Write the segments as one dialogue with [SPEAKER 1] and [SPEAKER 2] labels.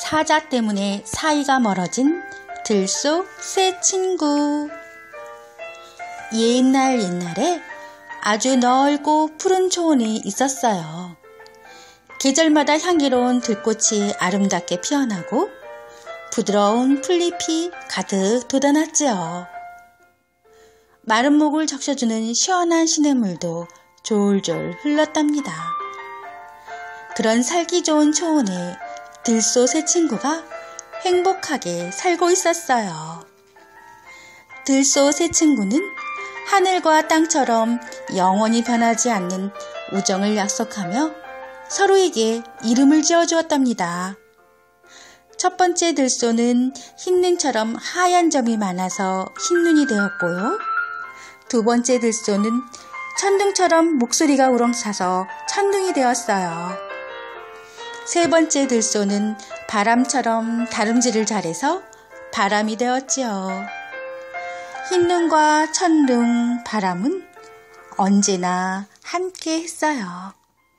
[SPEAKER 1] 사자 때문에 사이가 멀어진 들소 새 친구. 옛날에 아주 넓고 푸른 초원이 있었어요. 계절마다 향기로운 들꽃이 아름답게 피어나고 부드러운 풀잎이 가득 돋아났지요. 마른 목을 적셔주는 시원한 시냇물도 졸졸 흘렀답니다. 그런 살기 좋은 초원에 들소 새 친구가 행복하게 살고 있었어요. 들소 새 친구는 하늘과 땅처럼 영원히 변하지 않는 우정을 약속하며 서로에게 이름을 지어주었답니다. 첫 번째 들소는 흰눈처럼 하얀 점이 많아서 흰눈이 되었고요. 두 번째 들소는 천둥처럼 목소리가 우렁차서 천둥이 되었어요. 세 번째 들소는 바람처럼 다름질을 잘해서 바람이 되었지요. 흰눈과 천둥, 바람은 언제나 함께 했어요.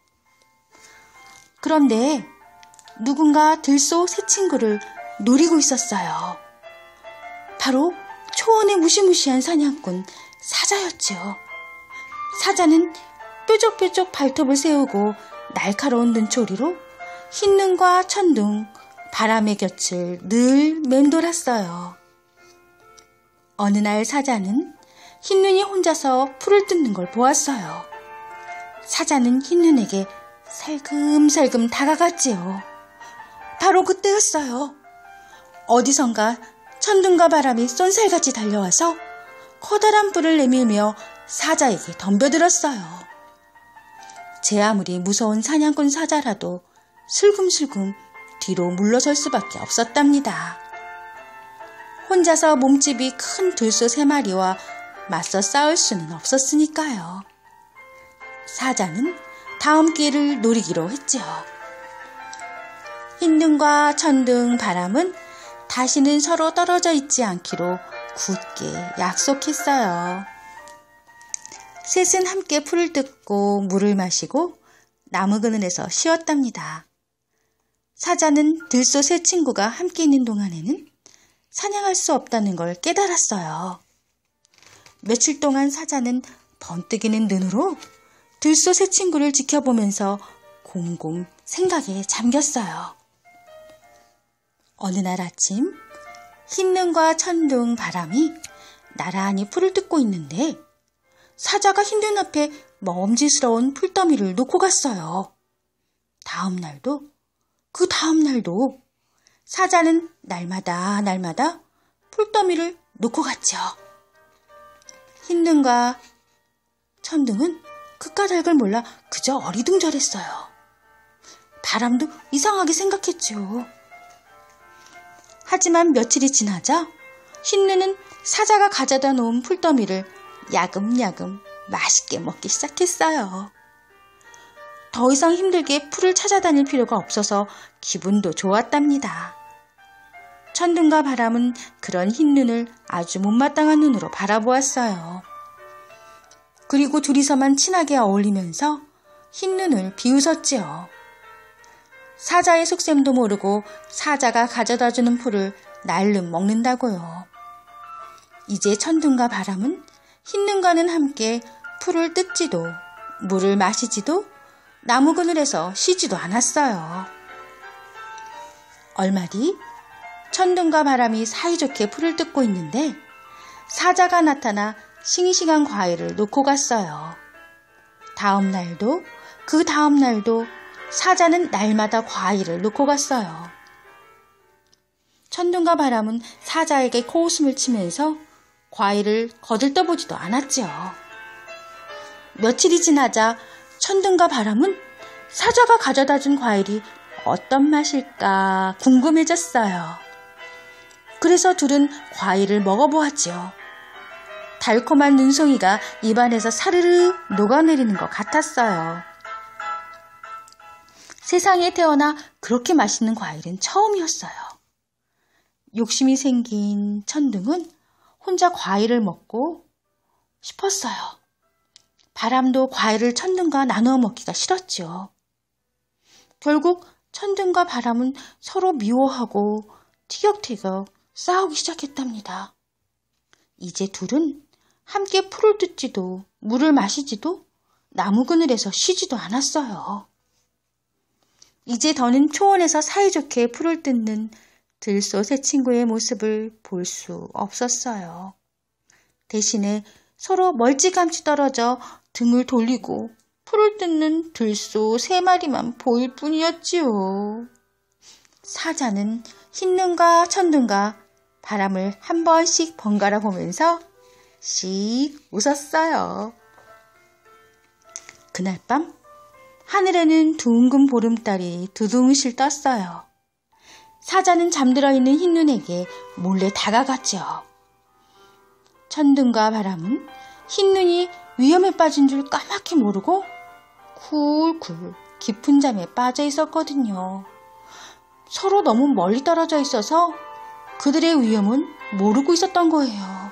[SPEAKER 1] 그런데 누군가 들소 새 친구를 노리고 있었어요. 바로 초원의 무시무시한 사냥꾼 사자였지요. 사자는 뾰족뾰족 발톱을 세우고 날카로운 눈초리로 흰눈과 천둥, 바람의 곁을 늘 맴돌았어요. 어느 날 사자는 흰눈이 혼자서 풀을 뜯는 걸 보았어요. 사자는 흰눈에게 살금살금 다가갔지요. 바로 그때였어요. 어디선가 천둥과 바람이 쏜살같이 달려와서 커다란 뿔을 내밀며 사자에게 덤벼들었어요. 제 아무리 무서운 사냥꾼 사자라도 슬금슬금 뒤로 물러설 수밖에 없었답니다. 혼자서 몸집이 큰 들소 3마리와 맞서 싸울 수는 없었으니까요. 사자는 다음 기회를 노리기로 했지요. 흰눈과 천둥, 바람은 다시는 서로 떨어져 있지 않기로 굳게 약속했어요. 셋은 함께 풀을 뜯고 물을 마시고 나무 그늘에서 쉬었답니다. 사자는 들소 새 친구가 함께 있는 동안에는 사냥할 수 없다는 걸 깨달았어요. 며칠 동안 사자는 번뜩이는 눈으로 들소 새 친구를 지켜보면서 곰곰 생각에 잠겼어요. 어느 날 아침 흰눈과 천둥, 바람이 나란히 풀을 뜯고 있는데 사자가 흰눈 앞에 먹음직스러운 풀더미를 놓고 갔어요. 그 다음 날도 사자는 날마다 풀더미를 놓고 갔죠. 흰눈과 천둥은 그 까닭을 몰라 그저 어리둥절했어요. 바람도 이상하게 생각했죠. 하지만 며칠이 지나자 흰눈은 사자가 가져다 놓은 풀더미를 야금야금 맛있게 먹기 시작했어요. 더 이상 힘들게 풀을 찾아다닐 필요가 없어서 기분도 좋았답니다. 천둥과 바람은 그런 흰눈을 아주 못마땅한 눈으로 바라보았어요. 그리고 둘이서만 친하게 어울리면서 흰눈을 비웃었지요. 사자의 속셈도 모르고 사자가 가져다주는 풀을 날름 먹는다고요. 이제 천둥과 바람은 흰눈과는 함께 풀을 뜯지도 물을 마시지도 나무 그늘에서 쉬지도 않았어요. 얼마 뒤 천둥과 바람이 사이좋게 풀을 뜯고 있는데 사자가 나타나 싱싱한 과일을 놓고 갔어요. 다음 날도 그 다음 날도 사자는 날마다 과일을 놓고 갔어요. 천둥과 바람은 사자에게 코웃음을 치면서 과일을 거들떠보지도 않았지요. 며칠이 지나자 천둥과 바람은 사자가 가져다준 과일이 어떤 맛일까 궁금해졌어요. 그래서 둘은 과일을 먹어보았지요. 달콤한 눈송이가 입안에서 사르르 녹아내리는 것 같았어요. 세상에 태어나 그렇게 맛있는 과일은 처음이었어요. 욕심이 생긴 천둥은 혼자 과일을 먹고 싶었어요. 바람도 과일을 천둥과 나누어 먹기가 싫었죠. 결국 천둥과 바람은 서로 미워하고 티격태격 싸우기 시작했답니다. 이제 둘은 함께 풀을 뜯지도 물을 마시지도 나무 그늘에서 쉬지도 않았어요. 이제 더는 초원에서 사이좋게 풀을 뜯는 들소 세 친구의 모습을 볼 수 없었어요. 대신에 서로 멀찌감치 떨어져 등을 돌리고 풀을 뜯는 들소 3마리만 보일 뿐이었지요. 사자는 흰눈과 천둥과 바람을 한 번씩 번갈아 보면서 씩 웃었어요. 그날 밤 하늘에는 둥근 보름달이 두둥실 떴어요. 사자는 잠들어 있는 흰눈에게 몰래 다가갔죠. 천둥과 바람은 흰눈이 위험에 빠진 줄 까맣게 모르고 쿨쿨 깊은 잠에 빠져 있었거든요. 서로 너무 멀리 떨어져 있어서 그들의 위험은 모르고 있었던 거예요.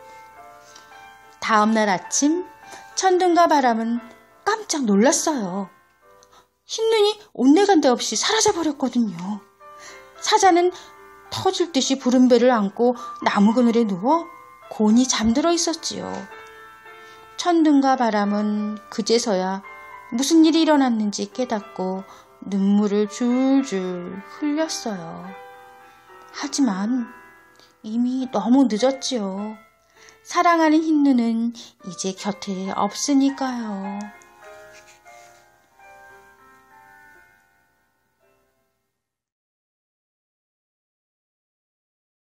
[SPEAKER 1] 다음날 아침 천둥과 바람은 깜짝 놀랐어요. 흰눈이 온데간데 없이 사라져버렸거든요. 사자는 터질 듯이 부른 배를 안고 나무 그늘에 누워 곤히 잠들어 있었지요. 천둥과 바람은 그제서야 무슨 일이 일어났는지 깨닫고 눈물을 줄줄 흘렸어요. 하지만 이미 너무 늦었지요. 사랑하는 흰눈은 이제 곁에 없으니까요.